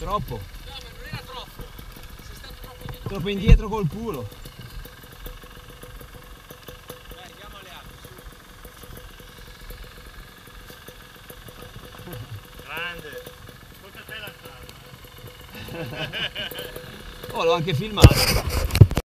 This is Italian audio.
troppo. No, ma non era troppo. Sei stato Troppo indietro col culo. Dai, andiamo alle altre, su. Grande. Tocca a te la strada. Oh, l'ho anche filmato.